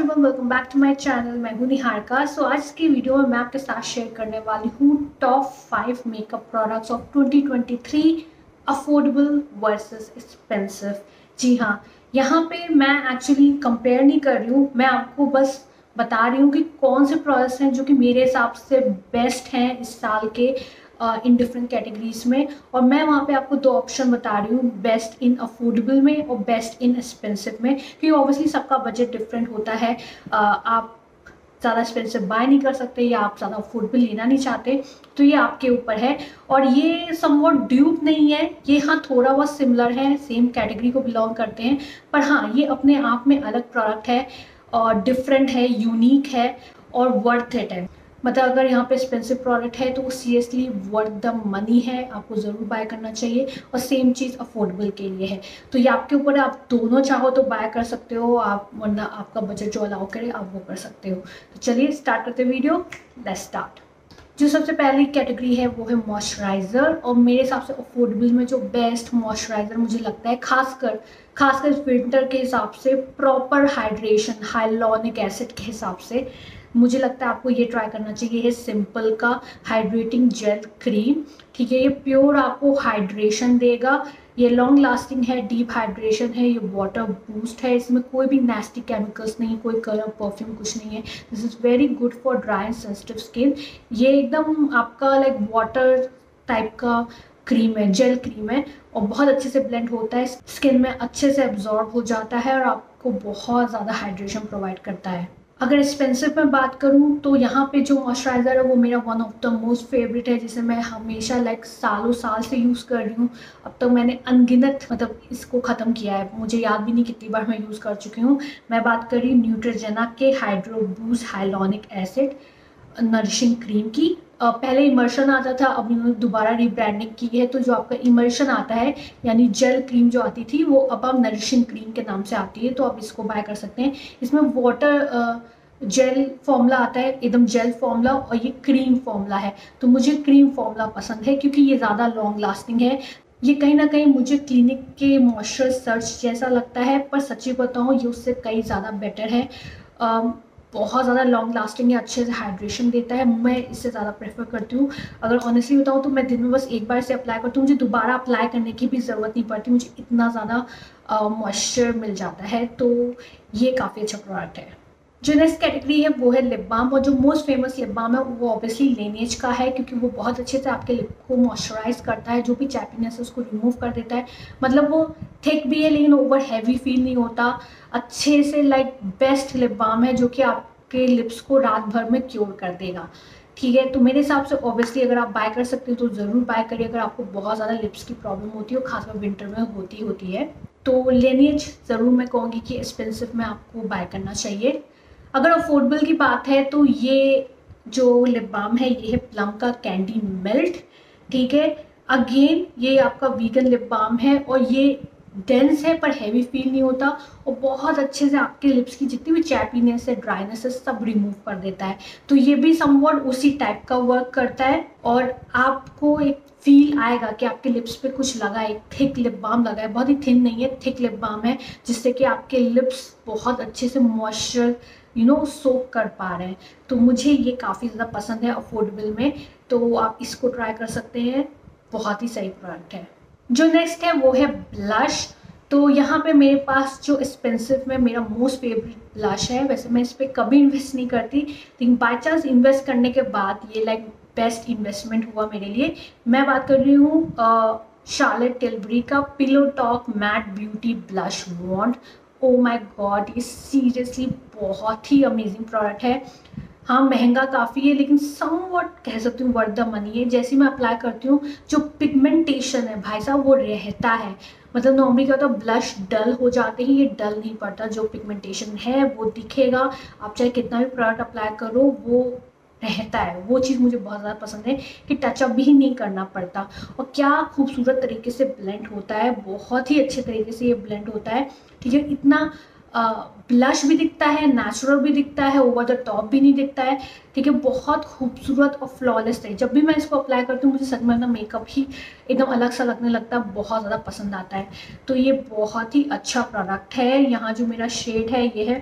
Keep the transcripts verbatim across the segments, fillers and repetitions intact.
Everyone, welcome back to my channel. मैं हूं निहारिका। सो आज की वीडियो में मैं आपके साथ शेयर करने वाली हूं top five makeup products of twenty twenty three, affordable versus expensive. जी हाँ, यहाँ पे मैं एक्चुअली कंपेयर नहीं कर रही हूँ, मैं आपको बस बता रही हूँ कि कौन से प्रोडक्ट्स हैं जो कि मेरे हिसाब से बेस्ट हैं इस साल के इन डिफरेंट कैटेगरीज में। और मैं वहाँ पे आपको दो ऑप्शन बता रही हूँ, बेस्ट इन अफोर्डेबल में और बेस्ट इन एक्सपेंसिव में, क्योंकि ऑब्वियसली सबका बजट डिफरेंट होता है। uh, आप ज़्यादा एक्सपेंसिव बाय नहीं कर सकते या आप ज़्यादा अफोर्डेबल लेना नहीं चाहते, तो ये आपके ऊपर है। और ये समवॉट ड्यूप नहीं है, ये हाँ थोड़ा बहुत सिमिलर है, सेम कैटेगरी को बिलोंग करते हैं, पर हाँ ये अपने आप में अलग प्रोडक्ट है और डिफरेंट है, यूनिक है और वर्थ इट है। मतलब अगर यहाँ पे एक्सपेंसिव प्रोडक्ट है तो वो सीरियसली वर्थ द मनी है, आपको ज़रूर बाय करना चाहिए। और सेम चीज़ अफोर्डेबल के लिए है, तो ये आपके ऊपर है, आप दोनों चाहो तो बाय कर सकते हो, आप वरना आपका बजट जो अलाउ करे आप वो कर सकते हो। तो चलिए स्टार्ट करते वीडियो, लेट्स स्टार्ट। जो सबसे पहली कैटेगरी है वो है मॉइस्चराइज़र। और मेरे हिसाब से अफोर्डेबल में जो बेस्ट मॉइस्चराइज़र मुझे लगता है, खासकर खासकर विंटर के हिसाब से, प्रॉपर हाइड्रेशन हाइलुरोनिक एसिड के हिसाब से मुझे लगता है आपको ये ट्राई करना चाहिए। है सिंपल का हाइड्रेटिंग जेल क्रीम, ठीक है। ये प्योर आपको हाइड्रेशन देगा, ये लॉन्ग लास्टिंग है, डीप हाइड्रेशन है, ये वाटर बूस्ट है, इसमें कोई भी नेस्टी केमिकल्स नहीं, कोई कलर परफ्यूम कुछ नहीं है। This is very good for dry and sensitive skin. ये एकदम आपका लाइक वाटर टाइप का क्रीम है, जेल क्रीम है, और बहुत अच्छे से ब्लेंड होता है, स्किन में अच्छे से एब्जॉर्ब हो जाता है और आपको बहुत ज़्यादा हाइड्रेशन प्रोवाइड करता है। अगर एक्सपेंसिव में बात करूं तो यहाँ पे जो मॉइस्चराइज़र है वो मेरा one of the most favourite है, जिसे मैं हमेशा लाइक सालों साल से यूज़ कर रही हूँ। अब तक तो मैंने अनगिनत मतलब इसको ख़त्म किया है, मुझे याद भी नहीं कितनी बार मैं यूज़ कर चुकी हूँ। मैं बात कर रही हूँ न्यूट्रोजेना के Hydro Boost hyaluronic acid nourishing cream की। पहले इमर्शन आता था, अब इन्होंने दोबारा रिब्रांडिंग की है, तो जो आपका इमर्शन आता है यानी जेल क्रीम जो आती थी वो अब अब नरिशिंग क्रीम के नाम से आती है, तो आप इसको बाय कर सकते हैं। इसमें वाटर जेल फॉर्मूला आता है, एकदम जेल फॉर्मूला, और ये क्रीम फॉर्मूला है। तो मुझे क्रीम फॉर्मूला पसंद है क्योंकि ये ज़्यादा लॉन्ग लास्टिंग है। ये कहीं ना कहीं मुझे क्लिनिक के मॉइस्चर सर्च जैसा लगता है, पर सच्ची बताऊँ ये उससे कई ज़्यादा बेटर है। बहुत ज़्यादा लॉन्ग लास्टिंग है, अच्छे से हाइड्रेशन देता है, मैं इससे ज़्यादा प्रेफर करती हूँ। अगर ऑनेस्टली बताऊँ तो मैं दिन में बस एक बार से अप्लाई करती हूँ, मुझे दोबारा अप्लाई करने की भी ज़रूरत नहीं पड़ती, मुझे इतना ज़्यादा मॉइस्चर मिल जाता है। तो ये काफ़ी अच्छा प्रोडक्ट है। जो नेक्स्ट कैटेगरी है वो है लिप बाम। और जो मोस्ट फेमस लिप बाम है वो ऑब्वियसली लेनेज का है, क्योंकि वो बहुत अच्छे से आपके लिप को मॉइस्चराइज करता है, जो भी चैपीनेस है उसको रिमूव कर देता है। मतलब वो थिक भी है लेकिन ओवर हैवी फील नहीं होता, अच्छे से लाइक बेस्ट लिप बाम है जो कि आपके लिप्स को रात भर में क्योर कर देगा, ठीक है। तो मेरे हिसाब से ऑब्वियसली अगर आप बाय कर सकते हो तो ज़रूर बाय करिए, अगर आपको बहुत ज़्यादा लिप्स की प्रॉब्लम होती है, और खासकर विंटर में होती होती है तो लेनेज ज़रूर मैं कहूँगी कि एक्सपेंसिव में आपको बाय करना चाहिए। अगर अफोर्डेबल की बात है तो ये जो लिप बाम है ये है प्लम का कैंडी मेल्ट, ठीक है। अगेन ये आपका वीगन लिप बाम है और ये डेंस है पर हैवी फील नहीं होता, और बहुत अच्छे से आपके लिप्स की जितनी भी चैपीनेस है, ड्राइनेस है, सब रिमूव कर देता है। तो ये भी समवॉट उसी टाइप का वर्क करता है, और आपको एक फील आएगा कि आपके लिप्स पे कुछ लगा है, एक थिक लिप बाम लगा है, बहुत ही थिन नहीं है, थिक लिप बाम है, जिससे कि आपके लिप्स बहुत अच्छे से मॉइस्चर यू नो सोक कर पा रहे हैं। तो मुझे ये काफ़ी ज़्यादा पसंद है अफोर्डेबल में, तो आप इसको ट्राई कर सकते हैं, बहुत ही सही प्रोडक्ट है। जो नेक्स्ट है वो है ब्लश। तो यहाँ पे मेरे पास जो एक्सपेंसिव में मेरा मोस्ट फेवरेट ब्लश है, वैसे मैं इस पर कभी इन्वेस्ट नहीं करती, लेकिन बाई चांस इन्वेस्ट करने के बाद ये लाइक बेस्ट इन्वेस्टमेंट हुआ मेरे लिए। मैं बात कर रही हूँ शार्लेट टिलबरी का pillow talk matte beauty blush wand. Oh my god, ये सीरियसली बहुत ही अमेजिंग प्रोडक्ट है। हाँ महंगा काफ़ी है लेकिन समवॉट कह सकती हूँ वर्थ द मनी है। जैसे मैं अप्लाई करती हूँ जो पिगमेंटेशन है भाई साहब वो रहता है, मतलब नॉर्मली क्या होता है ब्लश डल हो जाते हैं, ये डल नहीं पड़ता, जो पिगमेंटेशन है वो दिखेगा, आप चाहे कितना भी प्रोडक्ट अप्लाई करो वो रहता है। वो चीज़ मुझे बहुत ज़्यादा पसंद है कि टचअप भी नहीं करना पड़ता, और क्या खूबसूरत तरीके से ब्लेंड होता है, बहुत ही अच्छे तरीके से ये ब्लेंड होता है, ठीक है। इतना ब्लश भी दिखता है, नेचुरल भी दिखता है, ओवर द टॉप भी नहीं दिखता है, ठीक है। बहुत खूबसूरत और फ्लॉलेस है। जब भी मैं इसको अप्लाई करती हूँ मुझे सच में ना मेकअप ही एकदम अलग सा लगने लगता है, बहुत ज़्यादा पसंद आता है। तो ये बहुत ही अच्छा प्रोडक्ट है। यहाँ जो मेरा शेड है ये है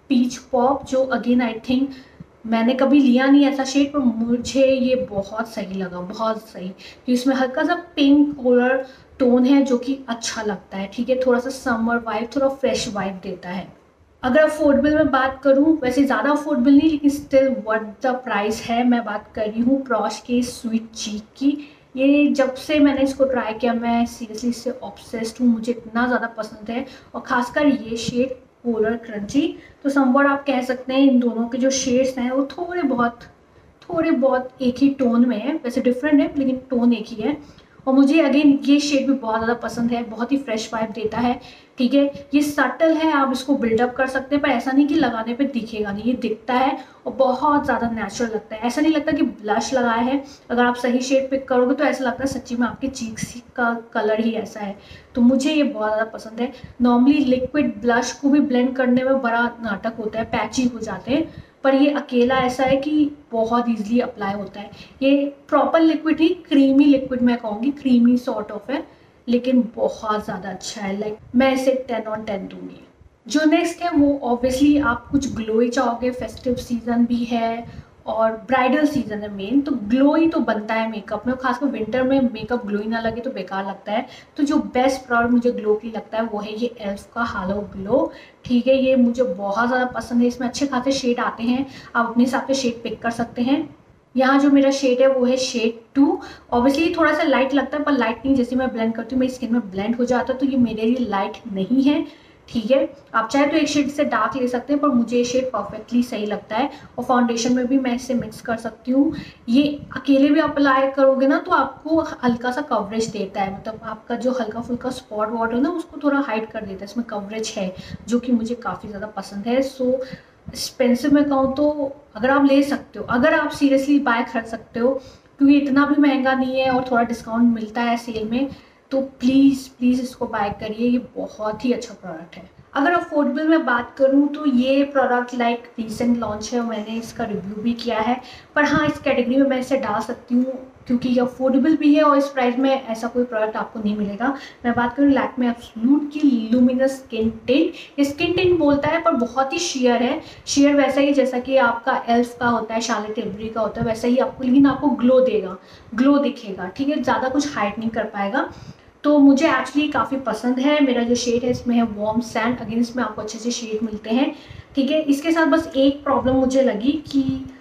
पीच पॉप, जो अगेन आई थिंक मैंने कभी लिया नहीं ऐसा शेड, पर मुझे ये बहुत सही लगा, बहुत सही। तो इसमें हल्का सा पिंक कलर टोन है जो कि अच्छा लगता है, ठीक है, थोड़ा सा समर वाइब, थोड़ा फ्रेश वाइब देता है। अगर अफोर्डेबल में बात करूं, वैसे ज़्यादा अफोर्डेबल नहीं, लेकिन स्टिल व्हाट द प्राइस है, मैं बात कर रही हूँ प्रॉश के स्वीट चीक की। ये जब से मैंने इसको ट्राई किया, मैं सीरियसली इससे ऑब्सेस्ड हूँ, मुझे इतना ज़्यादा पसंद है। और खासकर ये शेड पोलर क्रंची, तो समवट आप कह सकते हैं इन दोनों के जो शेड्स हैं वो थोड़े बहुत थोड़े बहुत एक ही टोन में है, वैसे डिफरेंट है लेकिन टोन एक ही है। और मुझे अगेन ये शेड भी बहुत ज़्यादा पसंद है, बहुत ही फ्रेश वाइब देता है, ठीक है। ये सटल है, आप इसको बिल्डअप कर सकते हैं, पर ऐसा नहीं कि लगाने पे दिखेगा नहीं, ये दिखता है और बहुत ज़्यादा नेचुरल लगता है। ऐसा नहीं लगता कि ब्लश लगाया है, अगर आप सही शेड पिक करोगे तो ऐसा लगता है सच्ची में आपके चीक्स का कलर ही ऐसा है। तो मुझे ये बहुत ज़्यादा पसंद है। नॉर्मली लिक्विड ब्लश को भी ब्लेंड करने में बड़ा नाटक होता है, पैची हो जाते हैं, पर ये अकेला ऐसा है कि बहुत इजीली अप्लाई होता है। ये प्रॉपर लिक्विड ही, क्रीमी लिक्विड मैं कहूँगी, क्रीमी सॉर्ट ऑफ है, लेकिन बहुत ज़्यादा अच्छा है। लाइक मैं इसे टेन ऑन टेन दूंगी। जो नेक्स्ट है वो ऑब्वियसली आप कुछ ग्लोई चाहोगे, फेस्टिव सीजन भी है और ब्राइडल सीजन है मेन, तो ग्लो ही तो बनता है मेकअप में, खासकर विंटर में मेकअप ग्लो ही ना लगे तो बेकार लगता है। तो जो बेस्ट प्रोडक्ट मुझे ग्लो की लगता है वो है ये एल्फ का हालो ग्लो, ठीक है। ये मुझे बहुत ज़्यादा पसंद है, इसमें अच्छे खासे शेड आते हैं, आप अपने हिसाब से शेड पिक कर सकते हैं। यहाँ जो मेरा शेड है वो है शेड टू। ऑब्वियसली थोड़ा सा लाइट लगता है, पर लाइट नहीं, जैसे मैं ब्लेंड करती हूँ मेरी स्किन में ब्लेंड हो जाता है, तो ये मेरे लिए लाइट नहीं है, ठीक है। आप चाहे तो एक शेड से डार्क ले सकते हैं, पर मुझे ये शेड परफेक्टली सही लगता है। और फाउंडेशन में भी मैं इसे मिक्स कर सकती हूँ। ये अकेले भी अप्लाई करोगे ना तो आपको हल्का सा कवरेज देता है, मतलब आपका जो हल्का फुल्का स्पॉट वॉट है ना उसको थोड़ा हाइड कर देता है, इसमें कवरेज है, जो कि मुझे काफ़ी ज़्यादा पसंद है। सो एक्सपेंसिव में कहूँ तो अगर आप ले सकते हो, अगर आप सीरियसली बाय कर सकते हो, क्योंकि इतना भी महंगा नहीं है और थोड़ा डिस्काउंट मिलता है सेल में, तो प्लीज़ प्लीज़ इसको बाय करिए, ये बहुत ही अच्छा प्रोडक्ट है। अगर अफोर्डेबल में बात करूँ तो ये प्रोडक्ट लाइक रिसेंट लॉन्च है और मैंने इसका रिव्यू भी किया है, पर हाँ इस कैटेगरी में मैं इसे डाल सकती हूँ क्योंकि ये अफोर्डेबल भी है और इस प्राइस में ऐसा कोई प्रोडक्ट आपको नहीं मिलेगा। मैं बात करूँ लैक्मे एब्सोल्यूट की लुमिनस स्किन टिंट। ये स्किन टिंट बोलता है पर बहुत ही शेयर है, शेयर वैसा ही जैसा कि आपका एल्फ का होता है, शार्लेट टिल्बरी का होता है, वैसा ही आपको, लेकिन आपको ग्लो देगा, ग्लो दिखेगा, ठीक है, ज़्यादा कुछ हाइड नहीं कर पाएगा। तो मुझे एक्चुअली काफ़ी पसंद है। मेरा जो शेड है इसमें है वार्म सैंड, अगेन इसमें आपको अच्छे से शेड मिलते हैं, ठीक है। इसके साथ बस एक प्रॉब्लम मुझे लगी कि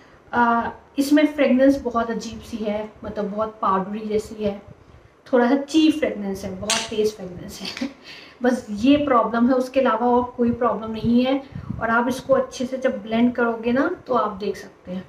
आ, इसमें फ्रेगनेंस बहुत अजीब सी है, मतलब बहुत पाउडरी जैसी है, थोड़ा सा चीप फ्रेगनेंस है, बहुत तेज़ फ्रेगनेंस है बस ये प्रॉब्लम है, उसके अलावा और कोई प्रॉब्लम नहीं है। और आप इसको अच्छे से जब ब्लेंड करोगे ना तो आप देख सकते हैं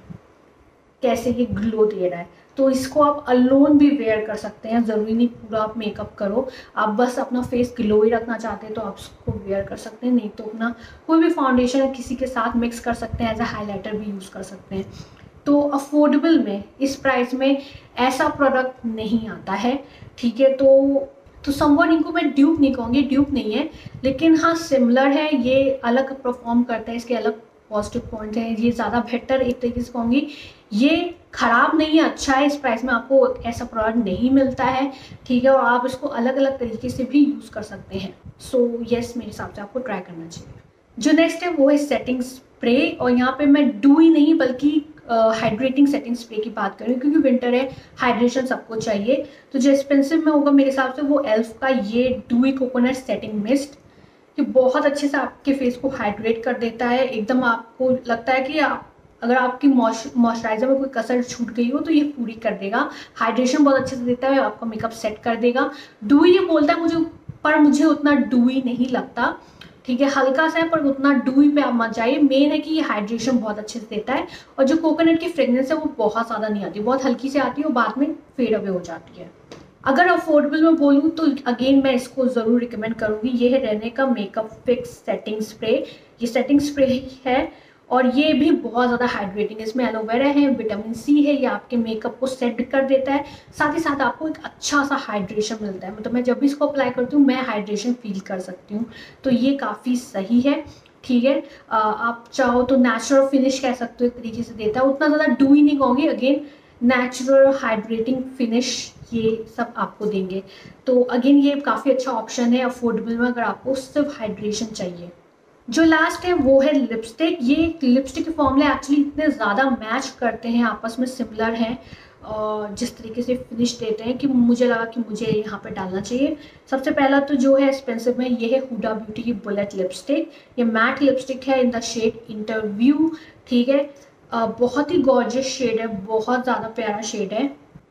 कैसे ये ग्लो दे रहा है। तो इसको आप अलोन भी वेयर कर सकते हैं, ज़रूरी नहीं पूरा आप मेकअप करो, आप बस अपना फेस ग्लो ही रखना चाहते हैं तो आप इसको वेयर कर सकते हैं, नहीं तो अपना कोई भी फाउंडेशन किसी के साथ मिक्स कर सकते हैं, एज अ हाइलाइटर भी यूज़ कर सकते हैं। तो अफोर्डेबल में इस प्राइस में ऐसा प्रोडक्ट नहीं आता है, ठीक है। तो तो समवन इनको मैं ड्यूप नहीं कहूँगी, ड्यूप नहीं है, लेकिन हाँ सिमिलर है, ये अलग परफॉर्म करता है, इसके अलग पॉजिटिव पॉइंट है, ये ज़्यादा बेटर एक तरीके से कहूँगी। ये ख़राब नहीं है, अच्छा है, इस प्राइस में आपको ऐसा प्रोडक्ट नहीं मिलता है, ठीक है, और आप इसको अलग अलग तरीके से भी यूज़ कर सकते हैं। सो so, येस yes, मेरे हिसाब से आपको ट्राई करना चाहिए। जो नेक्स्ट है वो है सेटिंग स्प्रे, और यहाँ पे मैं डू ही नहीं बल्कि हाइड्रेटिंग सेटिंग स्प्रे की बात करूँ, क्योंकि विंटर है, हाइड्रेशन सबको चाहिए। तो जो एक्सपेंसिव में होगा मेरे हिसाब से वो एल्फ का ये डूई कोकोनट सेटिंग मिस्ट, कि बहुत अच्छे से आपके फेस को हाइड्रेट कर देता है, एकदम आपको लगता है कि आप अगर आपकी मॉइस्चराइजर में कोई कसर छूट गई हो तो ये पूरी कर देगा, हाइड्रेशन बहुत अच्छे से देता है, आपका मेकअप सेट कर देगा। डूई ये बोलता है मुझे, पर मुझे उतना डूई नहीं लगता, ठीक है, हल्का सा है पर उतना डूई पे आप मत जाइए। मेन है कि ये हाइड्रेशन बहुत अच्छे से देता है, और जो कोकोनट की फ्रेगनेंस है वो बहुत ज़्यादा नहीं आती, बहुत हल्की से आती है और बाद में फेड अवे हो जाती है। अगर अफोर्डेबल में बोलूँ तो अगेन मैं इसको ज़रूर रिकमेंड करूँगी, ये है रेने का मेकअप फिक्स सेटिंग स्प्रे। ये सेटिंग स्प्रे है और ये भी बहुत ज़्यादा हाइड्रेटिंग है, इसमें एलोवेरा है, विटामिन सी है, ये आपके मेकअप को सेट कर देता है, साथ ही साथ आपको एक अच्छा सा हाइड्रेशन मिलता है, मतलब मैं जब भी इसको अप्लाई करती हूँ मैं हाइड्रेशन फील कर सकती हूँ, तो ये काफ़ी सही है, ठीक है। आप चाहो तो नेचुरल फिनिश कह सकते हो एक तरीके से देता है, उतना ज़्यादा डूई नहीं कहूँगी, अगेन नेचुरल हाइड्रेटिंग फिनिश ये सब आपको देंगे। तो अगेन ये काफ़ी अच्छा ऑप्शन है अफोर्डेबल में, अगर आपको सिर्फ हाइड्रेशन चाहिए। जो लास्ट है वो है लिपस्टिक। ये लिपस्टिक के फॉर्मूले एक्चुअली इतने ज़्यादा मैच करते हैं, आपस में सिमिलर हैं और जिस तरीके से फिनिश देते हैं कि मुझे लगा कि मुझे यहाँ पे डालना चाहिए। सबसे पहला तो जो है एक्सपेंसिव में ये है हुडा ब्यूटी की बुलेट लिपस्टिक। ये मैट लिपस्टिक है इन द शेड इंटरव्यू। ठीक है, आ, बहुत ही गॉर्जियस शेड है, बहुत ज़्यादा प्यारा शेड है,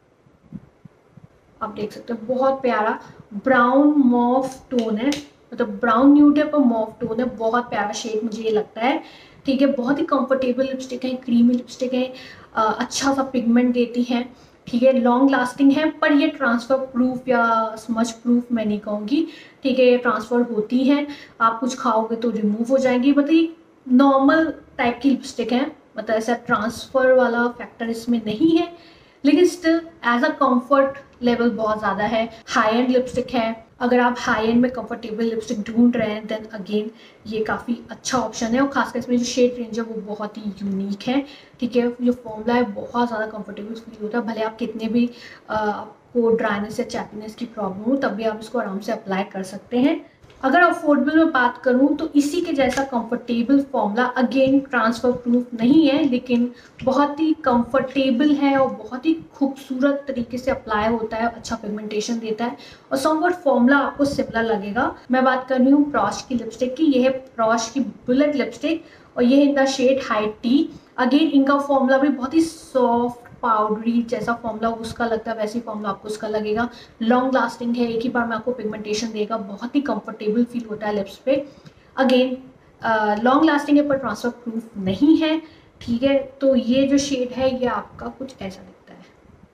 आप देख सकते हो बहुत प्यारा ब्राउन मॉफ टोन है, मतलब ब्राउन न्यूड है पर मॉफ टोन है, बहुत प्यारा शेड मुझे ये लगता है। ठीक है, बहुत ही कंफर्टेबल लिपस्टिक है, क्रीमी लिपस्टिक है, अच्छा सा पिगमेंट देती है। ठीक है, लॉन्ग लास्टिंग है, पर ये ट्रांसफ़र प्रूफ या स्मच प्रूफ मैं नहीं कहूँगी। ठीक है, ये ट्रांसफ़र होती हैं, आप कुछ खाओगे तो रिमूव हो जाएंगी, मतलब ये नॉर्मल टाइप की लिपस्टिक है, मतलब ऐसा ट्रांसफ़र वाला फैक्टर इसमें नहीं है, लेकिन still as a comfort level बहुत ज़्यादा है। हाई एंड लिपस्टिक है, अगर आप हाई एंड में कंफर्टेबल लिपस्टिक ढूंढ रहे हैं देन अगेन ये काफ़ी अच्छा ऑप्शन है, और खासकर इसमें जो शेड रेंज है वो बहुत ही यूनिक है। ठीक है, जो फॉर्मूला है बहुत ज़्यादा कंफर्टेबल फील होता है, भले आप कितने भी आपको ड्राइनेस या चैपीनेस की प्रॉब्लम हो तब भी आप इसको आराम से अप्लाई कर सकते हैं। अगर अफोर्डेबल में बात करूं तो इसी के जैसा comfortable formula again transfer proof नहीं है, लेकिन बहुत ही कंफर्टेबल है और बहुत ही खूबसूरत तरीके से अप्लाई होता है, अच्छा पिगमेंटेशन देता है और समवट फॉर्मूला आपको सिमिलर लगेगा। मैं बात कर रही हूँ प्रॉश की लिपस्टिक की। यह है प्रॉश की बुलेट लिपस्टिक और ये है इनका शेड हाई टी। अगेन इनका फॉर्मूला भी बहुत ही सॉफ्ट पाउडरी जैसा फॉर्मूला उसका लगता है वैसी फॉर्मूला आपको उसका लगेगा। लॉन्ग लास्टिंग है, एक ही बार में आपको पिगमेंटेशन देगा, बहुत ही कंफर्टेबल फील होता है लिप्स पे। अगेन लॉन्ग लास्टिंग है पर ट्रांसफर प्रूफ नहीं है। ठीक है, तो ये जो शेड है ये आपका कुछ ऐसा दिखता है,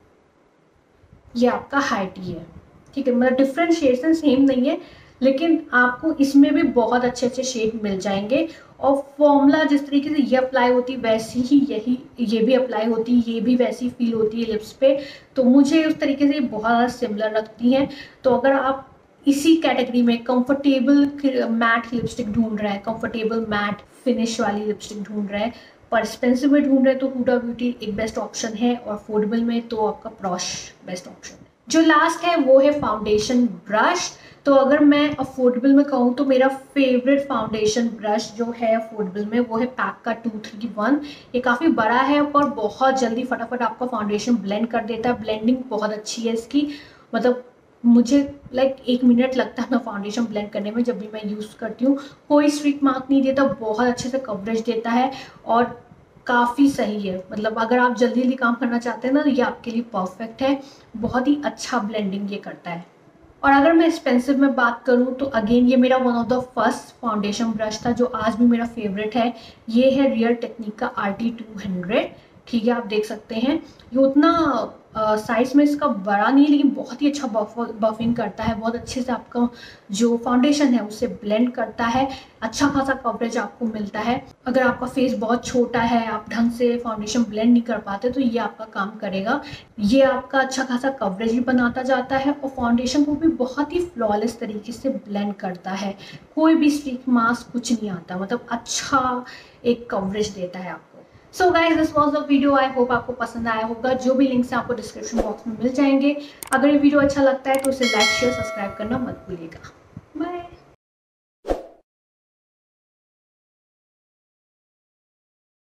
ये आपका हाई टी है। ठीक है, मतलब डिफरेंट शेड्स हैं, सेम नहीं है, लेकिन आपको इसमें भी बहुत अच्छे अच्छे शेड मिल जाएंगे और फॉर्मूला जिस तरीके से ये अप्लाई होती है वैसी ही यही ये भी अप्लाई होती है, ये भी वैसी फील होती है लिप्स पे, तो मुझे उस तरीके से बहुत ज़्यादा सिमिलर लगती हैं। तो अगर आप इसी कैटेगरी में कंफर्टेबल मैट लिपस्टिक ढूंढ रहे हैं, कंफर्टेबल मैट फिनिश वाली लिपस्टिक ढूंढ रहे हैं, पर एक्सपेंसिव में ढूंढ रहे हैं तो हुडा ब्यूटी एक बेस्ट ऑप्शन है, और अफोर्डेबल में तो आपका प्रॉश बेस्ट ऑप्शन है। जो लास्ट है वो है फाउंडेशन ब्रश। तो अगर मैं अफोर्डेबल में कहूँ तो मेरा फेवरेट फाउंडेशन ब्रश जो है अफोर्डेबल में वो है पैक का टू थ्री वन। ये काफ़ी बड़ा है पर बहुत जल्दी फटाफट आपका फाउंडेशन ब्लेंड कर देता है, ब्लेंडिंग बहुत अच्छी है इसकी, मतलब मुझे लाइक एक मिनट लगता है ना फाउंडेशन ब्लेंड करने में जब भी मैं यूज़ करती हूँ। कोई स्ट्रीक मार्क नहीं देता, बहुत अच्छे से कवरेज देता है और काफ़ी सही है, मतलब अगर आप जल्दी जल्दी काम करना चाहते हैं ना तो ये आपके लिए परफेक्ट है, बहुत ही अच्छा ब्लेंडिंग ये करता है। और अगर मैं एक्सपेंसिव में बात करूं तो अगेन ये मेरा one of the first foundation brush था जो आज भी मेरा फेवरेट है। ये है रियल टेक्निक का आर टी टू हंड्रेड। ठीक है, आप देख सकते हैं ये उतना साइज में इसका बड़ा नहीं है लेकिन बहुत ही अच्छा बफ बफिंग करता है, बहुत अच्छे से आपका जो फाउंडेशन है उससे ब्लेंड करता है, अच्छा खासा कवरेज आपको मिलता है। अगर आपका फेस बहुत छोटा है, आप ढंग से फाउंडेशन ब्लेंड नहीं कर पाते तो ये आपका काम करेगा। ये आपका अच्छा खासा कवरेज भी बनाता जाता है और फाउंडेशन को भी बहुत ही फ्लॉलेस तरीके से ब्लेंड करता है, कोई भी स्ट्रीक मार्क्स कुछ नहीं आता, मतलब अच्छा एक कवरेज देता है आपको। So guys this was the video, I hope आपको पसंद आया होगा। जो भी लिंक्स हैं आपको डिस्क्रिप्शन बॉक्स में मिल जाएंगे। अगर ये वीडियो अच्छा लगता है तो इसे लाइक शेयर सब्सक्राइब करना मत भूलिएगा।